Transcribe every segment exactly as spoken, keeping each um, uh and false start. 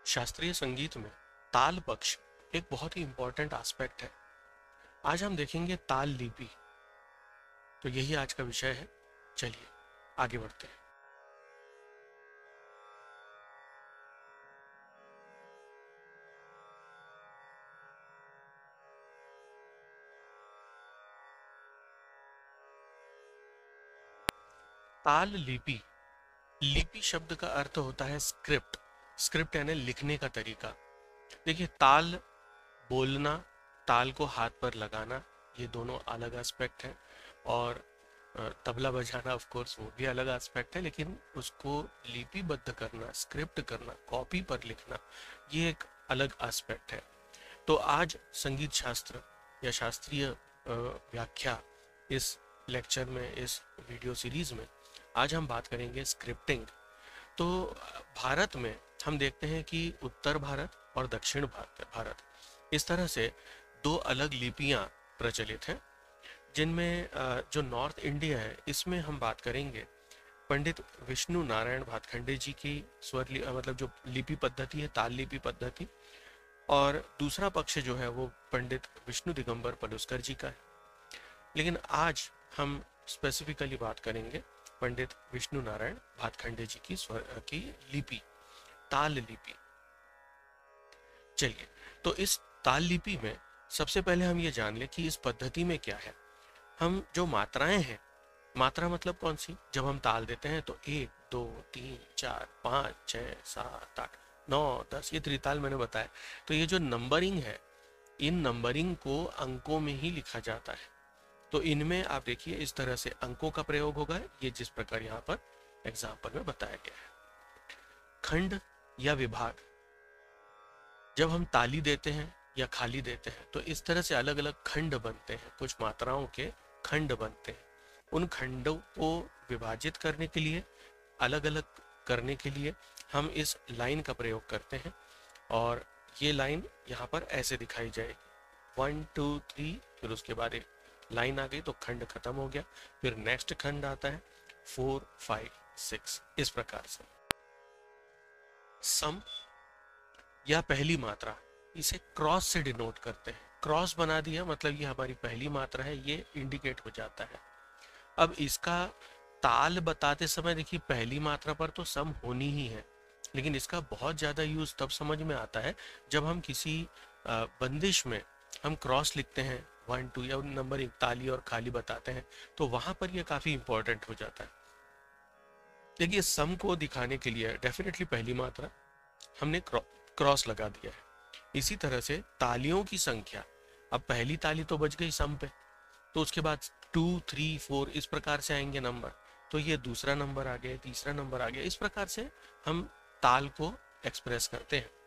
शास्त्रीय संगीत में ताल पक्ष एक बहुत ही इम्पोर्टेंट एस्पेक्ट है। आज हम देखेंगे ताल लिपि। तो यही आज का विषय है। चलिए आगे बढ़ते हैं। ताल लिपि। लिपि शब्द का अर्थ होता है स्क्रिप्ट। स्क्रिप्ट यानी लिखने का तरीका। देखिए, ताल बोलना, ताल को हाथ पर लगाना, ये दोनों अलग एस्पेक्ट हैं। और अ, तबला बजाना ऑफ कोर्स वो भी अलग एस्पेक्ट है, लेकिन उसको लिपिबद्ध करना, स्क्रिप्ट करना, कॉपी पर लिखना, ये एक अलग एस्पेक्ट है। तो आज संगीत शास्त्र या शास्त्रीय अ, व्याख्या, इस लेक्चर में, इस वीडियो सीरीज में आज हम बात करेंगे स्क्रिप्टिंग। तो भारत में हम देखते हैं कि उत्तर भारत और दक्षिण भारत भारत इस तरह से दो अलग लिपियां प्रचलित हैं, जिनमें अ, जो नॉर्थ इंडिया है इसमें हम बात करेंगे पंडित विष्णु नारायण भातखंडे जी की स्वर लि- अ, मतलब जो लिपि पद्धति है, ताल लिपि पद्धति। और दूसरा पक्ष जो है वो पंडित विष्णु दिगंबर पलुस्कर जी का है। लेकिन आज हम स्पेसिफिकली बात करेंगे पंडित विष्णु नारायण भातखंडे जी की स्वर की लिपि, ताल लिपि। चलिए, तो इस ताल लिपि में सबसे पहले हम ये जान लें कि इस पद्धति में क्या है। हम जो मात्राएं हैं, मात्रा मतलब कौन सी, जब हम ताल देते हैं तो एक दो तीन चार पाँच छः सात आठ नौ दस, ये त्रिताल मैंने बताया। तो ये जो नंबरिंग है, इन नंबरिंग को अंकों में ही लिखा जाता है। तो इनमें आप देखिए इस तरह से अंकों का प्रयोग होगा, ये जिस प्रकार यहाँ पर एग्जाम्पल में बताया गया है। खंड या विभाग, जब हम ताली देते हैं या खाली देते हैं तो इस तरह से अलग अलग खंड बनते हैं, कुछ मात्राओं के खंड बनते हैं। उन खंडों को विभाजित करने के लिए, अलग अलग करने के लिए हम इस लाइन का प्रयोग करते हैं। और ये लाइन यहाँ पर ऐसे दिखाई जाएगी, वन टू थ्री, फिर उसके बाद एक लाइन आ गई तो खंड खत्म हो गया। फिर नेक्स्ट खंड आता है फोर फाइव सिक्स, इस प्रकार से। सम या पहली मात्रा, इसे क्रॉस से डिनोट करते हैं। क्रॉस बना दिया मतलब ये हमारी पहली मात्रा है, ये इंडिकेट हो जाता है। अब इसका ताल बताते समय देखिए, पहली मात्रा पर तो सम होनी ही है, लेकिन इसका बहुत ज़्यादा यूज़ तब समझ में आता है जब हम किसी बंदिश में हम क्रॉस लिखते हैं, वन टू या नंबर एक ताली और खाली बताते हैं, तो वहाँ पर यह काफ़ी इंपॉर्टेंट हो जाता है। देखिए, सम को दिखाने के लिए डेफिनेटली पहली मात्रा हमने क्रॉस लगा दिया है। इसी तरह से तालियों की संख्या, अब पहली ताली तो बज गई सम पे, तो उसके बाद टू थ्री फोर इस प्रकार से आएंगे नंबर, तो ये दूसरा नंबर आ गया, तीसरा नंबर आ गया। इस प्रकार से हम ताल को एक्सप्रेस करते हैं।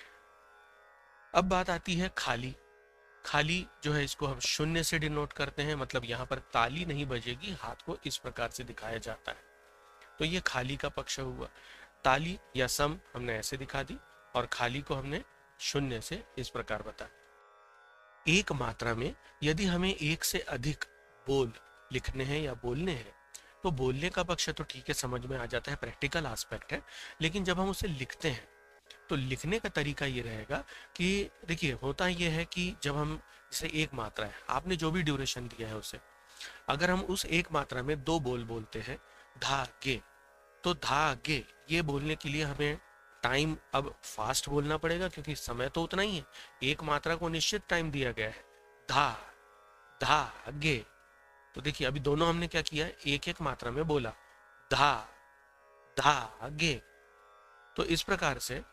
अब बात आती है खाली। खाली जो है इसको हम शून्य से डिनोट करते हैं, मतलब यहाँ पर ताली नहीं बजेगी, हाथ को इस प्रकार से दिखाया जाता है। तो ये खाली का पक्ष हुआ। ताली या सम हमने ऐसे दिखा दी और खाली को हमने शून्य से इस प्रकार बताया। एक मात्रा में यदि हमें एक से अधिक बोल लिखने हैं या बोलने हैं, तो बोलने का पक्ष तो ठीक है, समझ में आ जाता है, प्रैक्टिकल एस्पेक्ट है। लेकिन जब हम उसे लिखते हैं तो लिखने का तरीका ये रहेगा कि देखिए, होता ये है कि जब हम, जैसे एक मात्रा है, आपने जो भी ड्यूरेशन दिया है उसे, अगर हम उस एक मात्रा में दो बोल बोलते हैं, धागे, तो धागे ये बोलने के लिए हमें टाइम अब फास्ट बोलना पड़ेगा, क्योंकि समय तो उतना ही है, एक मात्रा को निश्चित टाइम दिया गया है। धा धागे, तो देखिए अभी दोनों हमने क्या किया, एक एक मात्रा में बोला, धा धागे। तो इस प्रकार से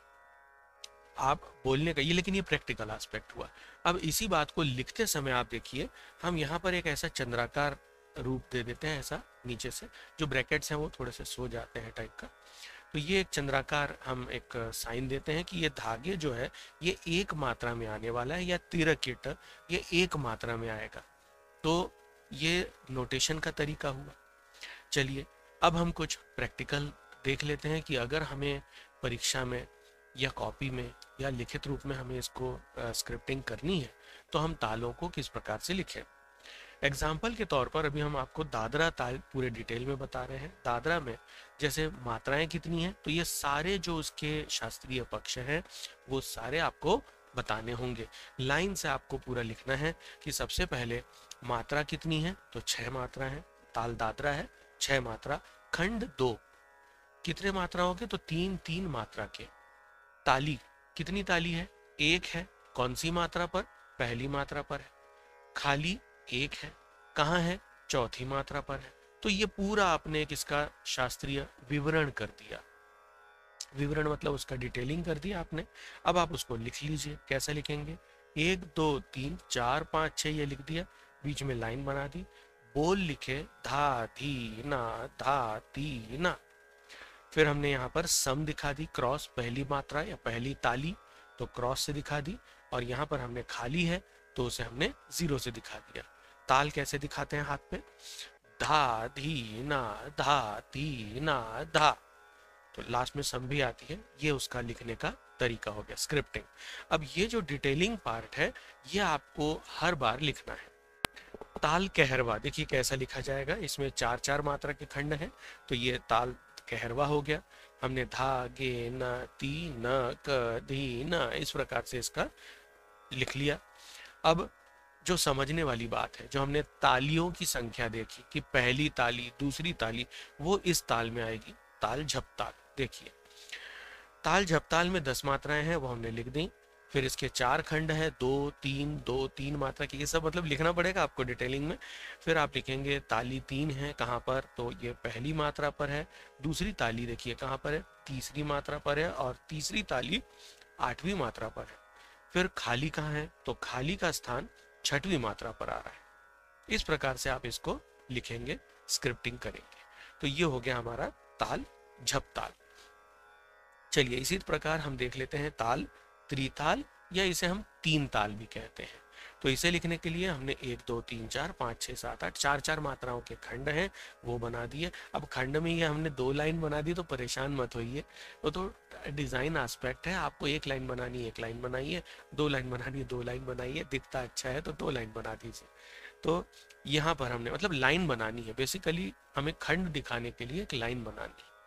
आप बोलने का ये, लेकिन ये प्रैक्टिकल एस्पेक्ट हुआ। अब इसी बात को लिखते समय आप देखिए, हम यहाँ पर एक ऐसा चंद्राकार रूप दे देते हैं, ऐसा नीचे से, जो ब्रैकेट्स हैं वो थोड़े से सो जाते हैं टाइप का। तो ये एक चंद्राकार हम एक साइन देते हैं कि ये धागे जो है ये एक मात्रा में आने वाला है, या तिरकिट ये एक मात्रा में आएगा। तो ये नोटेशन का तरीका हुआ। चलिए, अब हम कुछ प्रैक्टिकल देख लेते हैं कि अगर हमें परीक्षा में या कॉपी में या लिखित रूप में हमें इसको स्क्रिप्टिंग करनी है तो हम तालों को किस प्रकार से लिखें। एग्जाम्पल के तौर पर अभी हम आपको दादरा ताल पूरे डिटेल में बता रहे हैं। दादरा में जैसे मात्राएं कितनी हैं, तो ये सारे जो उसके शास्त्रीय पक्ष हैं वो सारे आपको बताने होंगे। लाइन से आपको पूरा लिखना है कि सबसे पहले मात्रा कितनी है, तो छह मात्रा है। ताल दादरा है, छह मात्रा। खंड दो, कितने मात्राओं के, तो तीन तीन मात्रा के। ताली, कितनी ताली है, एक है। कौन सी मात्रा पर, पहली मात्रा पर है। खाली एक है, कहाँ है, चौथी मात्रा पर है। तो ये पूरा आपने किसका शास्त्रीय विवरण कर दिया। विवरण मतलब उसका डिटेलिंग कर दिया आपने। अब आप उसको लिख लीजिए। कैसे लिखेंगे, एक दो तीन चार पाँच छः ये लिख दिया, बीच में लाइन बना दी। बोल लिखे धा धी ना धा ती ना। फिर हमने यहाँ पर सम दिखा दी, क्रॉस पहली मात्रा या पहली ताली तो क्रॉस से दिखा दी, और यहाँ पर हमने खाली है तो उसे हमने जीरो से दिखा दिया। ताल कैसे दिखाते हैं हाथ पे, धा धी ना धा ती ना धा, तो लास्ट में सम भी आती है। ये उसका लिखने का तरीका हो गया, स्क्रिप्टिंग। अब ये जो डिटेलिंग पार्ट है ये आपको हर बार लिखना है। ताल कहरवा देखिए कैसा लिखा जाएगा, इसमें चार चार मात्रा के खंड हैं, तो ये ताल कहरवा हो गया। हमने धा गे न ती न क धी न इस प्रकार से इसका लिख लिया। अब जो समझने वाली बात है, जो हमने तालियों की संख्या देखी कि पहली ताली दूसरी ताली वो इस ताल में आएगी, ताल झपताल। देखिए ताल झपताल में दस मात्राएं हैं वो हमने लिख दी। फिर इसके चार खंड है, दो तीन दो तीन मात्रा की, ये सब मतलब लिखना पड़ेगा आपको डिटेलिंग में। फिर आप लिखेंगे ताली तीन है कहाँ पर, तो ये पहली मात्रा पर है। दूसरी ताली देखिए कहाँ पर है, तीसरी मात्रा पर है, और तीसरी ताली आठवीं मात्रा पर है। फिर खाली कहाँ है, तो खाली का स्थान छठवीं मात्रा पर आ रहा है। इस प्रकार से आप इसको लिखेंगे, स्क्रिप्टिंग करेंगे। तो ये हो गया हमारा ताल झपताल। चलिए इसी प्रकार हम देख लेते हैं ताल त्रिताल, या इसे हम तीन ताल भी कहते हैं। तो इसे लिखने के लिए हमने एक दो तीन चार पाँच छः सात आठ चार चार मात्राओं के खंड हैं वो बना दिए। अब खंड में ये हमने दो लाइन बना दी, तो परेशान मत होइए, वो तो डिज़ाइन एस्पेक्ट है। आपको एक लाइन बनानी है एक लाइन बनाइए, दो लाइन बनानी है दो लाइन बनाइए, दिखता अच्छा है तो दो लाइन बना दीजिए। तो यहाँ पर हमने मतलब लाइन बनानी है, बेसिकली हमें खंड दिखाने के लिए एक लाइन बनानी है।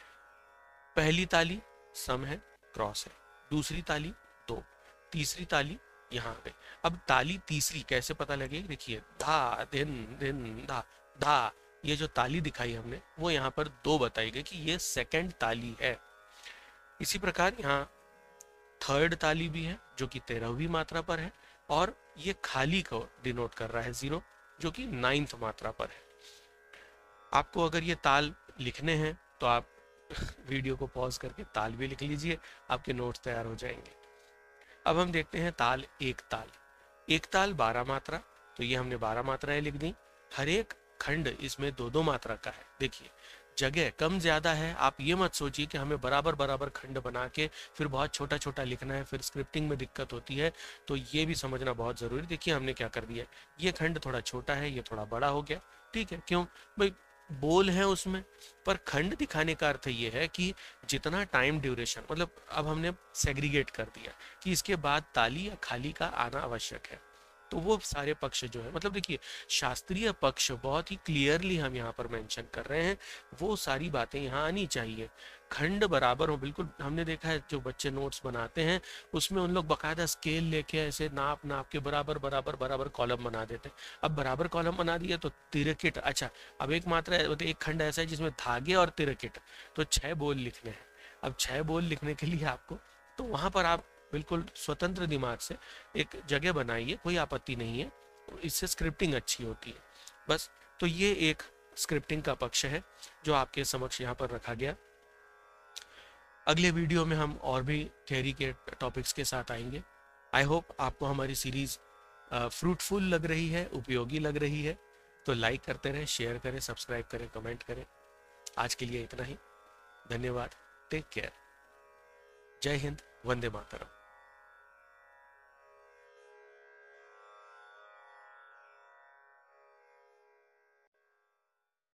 पहली ताली सम है, क्रॉस है। दूसरी ताली दो, तीसरी ताली यहाँ आ गई। अब ताली तीसरी कैसे पता लगेगी, देखिए धा दिन दिन धा धा, ये जो ताली दिखाई हमने वो यहाँ पर दो बताई गई कि ये सेकंड ताली है। इसी प्रकार यहाँ थर्ड ताली भी है जो कि तेरहवीं मात्रा पर है, और ये खाली को डिनोट कर रहा है जीरो, जो कि नाइन्थ मात्रा पर है। आपको अगर ये ताल लिखने हैं तो आप वीडियो को पॉज करके ताल भी लिख लीजिए, आपके नोट्स तैयार हो जाएंगे। अब हम देखते हैं ताल एक ताल। एक ताल बारह मात्रा, तो ये हमने बारह मात्राएं लिख दी। हर एक खंड इसमें दो दो मात्रा का है। देखिए जगह कम ज्यादा है, आप ये मत सोचिए कि हमें बराबर बराबर खंड बना के फिर बहुत छोटा छोटा लिखना है, फिर स्क्रिप्टिंग में दिक्कत होती है। तो ये भी समझना बहुत जरूरी। देखिए हमने क्या कर दिया, ये खंड थोड़ा छोटा है, ये थोड़ा बड़ा हो गया, ठीक है, क्यों भाई बोल है उसमें, पर खंड दिखाने का अर्थ ये है कि जितना टाइम ड्यूरेशन, मतलब अब हमने सेग्रीगेट कर दिया कि इसके बाद ताली या खाली का आना आवश्यक है। तो वो सारे पक्ष जो है, मतलब देखिए शास्त्रीय पक्ष बहुत ही क्लियरली हम यहाँ पर मेंशन कर रहे हैं, वो सारी बातें यहाँ आनी चाहिए। खंड बराबर हो, बिल्कुल हमने देखा है जो बच्चे नोट्स बनाते हैं उसमें उन लोग बकायदा स्केल लेके ऐसे नाप नाप के बराबर बराबर बराबर कॉलम बना देते हैं। अब बराबर कॉलम बना दिया तो तिरकिट, अच्छा अब एक मात्रा है, एक खंड ऐसा है जिसमें धागे और तिरकिट, तो छह बोल लिखने हैं। अब छह बोल लिखने के लिए आपको, तो वहां पर आप बिल्कुल स्वतंत्र दिमाग से एक जगह बनाइए, कोई आपत्ति नहीं है, इससे स्क्रिप्टिंग अच्छी होती है बस। तो ये एक स्क्रिप्टिंग का पक्ष है जो आपके समक्ष यहाँ पर रखा गया। अगले वीडियो में हम और भी थियरी के टॉपिक्स के साथ आएंगे। आई होप आपको हमारी सीरीज फ्रूटफुल लग रही है, उपयोगी लग रही है। तो लाइक करते रहें, शेयर करें, सब्सक्राइब करें, कमेंट करें। आज के लिए इतना ही, धन्यवाद, टेक केयर, जय हिंद, वंदे मातरम।